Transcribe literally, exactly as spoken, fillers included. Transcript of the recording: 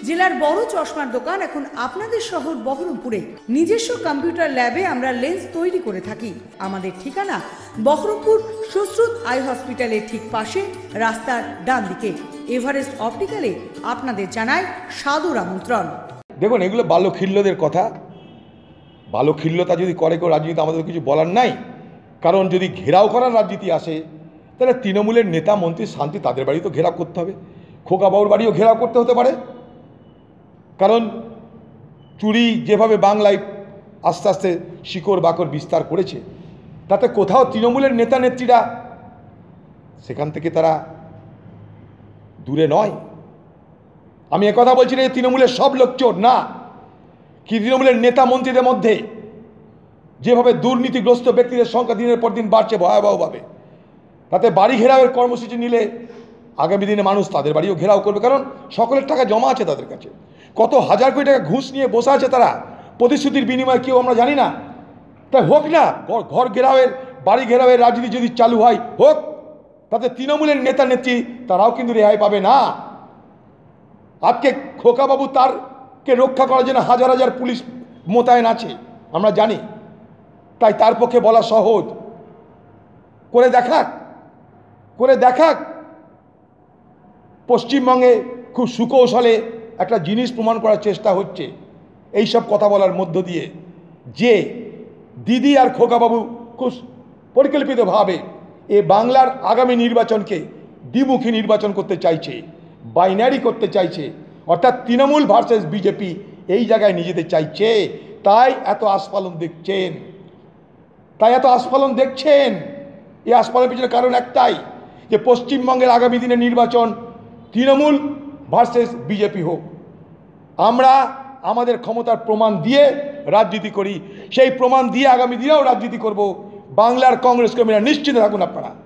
জেলার বড় চশমার দোকান এখন আপনাদের শহর বহরমপুরে। নিজস্ব কম্পিউটার ল্যাবে আমরা লেন্স তৈরি করে থাকি। আমাদের ঠিকানা বহরমপুর সুশ্রুত আই হসপিটালের ঠিক পাশে, রাস্তার ডান দিকে। এভারেস্ট অপটিক্যালে আপনাদের জানায় সাদর আমন্ত্রণ। দেখুন, এগুলো বাল্যখিল্যদের কথা। বাল্যখিল্যতা যদি করে কেউ রাজনীতি, আমাদের কিছু বলার নাই। কারণ যদি ঘেরাও করার রাজনীতি আসে, তাহলে তৃণমূলের নেতা মন্ত্রী শান্তি তাদের বাড়ি তো ঘেরাও করতে হবে, খোকাবাবুর বাড়িও ঘেরাও করতে হতে পারে। কারণ চুরি যেভাবে বাংলায় আস্তে আস্তে শিকড় বাকড় বিস্তার করেছে, তাতে কোথাও তৃণমূলের নেতা নেত্রীরা সেখান থেকে তারা দূরে নয়। আমি একথা বলছি না যে তৃণমূলের সব লোক চোর, না। কি তৃণমূলের নেতা মন্ত্রীদের মধ্যে যেভাবে দুর্নীতিগ্রস্ত ব্যক্তিদের সংখ্যা দিনের পর দিন বাড়ছে ভয়াবহভাবে, তাতে বাড়ি ঘেরাওয়ের কর্মসূচি নিলে আগামী দিনে মানুষ তাদের বাড়িও ঘেরাও করবে। কারণ সকলের টাকা জমা আছে তাদের কাছে, কত হাজার কোটি টাকা ঘুষ নিয়ে বসে আছে তারা, প্রতিশ্রুতির বিনিময়ে কেউ আমরা জানি না। তাই হোক না, ঘর ঘেরাওয়ের বাড়ি ঘেরাওয়ের রাজনীতি যদি চালু হয়, হোক। তাতে তৃণমূলের নেতা নেত্রী তারাও কিন্তু রেহাই পাবে না। আজকে খোকাবাবু তারকে রক্ষা করার জন্য হাজার হাজার পুলিশ মোতায়েন আছে, আমরা জানি। তাই তার পক্ষে বলা সহজ, করে দেখাক করে দেখাক পশ্চিমবঙ্গে খুব সুকৌশলে একটা জিনিস প্রমাণ করার চেষ্টা হচ্ছে এই সব কথা বলার মধ্য দিয়ে, যে দিদি আর খোকাবাবু খুব পরিকল্পিতভাবে এ বাংলার আগামী নির্বাচনকে দ্বিমুখী নির্বাচন করতে চাইছে, বাইনারি করতে চাইছে, অর্থাৎ তৃণমূল ভার্সেস বিজেপি এই জায়গায় নিয়ে যেতে চাইছে। তাই এত আস্ফালন দেখছেন তাই এত আস্ফালন দেখছেন এই আস্ফালনের পিছনে কারণ একটাই, যে পশ্চিমবঙ্গের আগামী দিনের নির্বাচন তৃণমূল ভার্সেস বিজেপি হোক। আমরা আমাদের ক্ষমতার প্রমাণ দিয়ে রাজনীতি করি, সেই প্রমাণ দিয়ে আগামী দিনেও রাজনীতি করব। বাংলার কংগ্রেস কর্মীরা নিশ্চিত থাকুন আপনারা।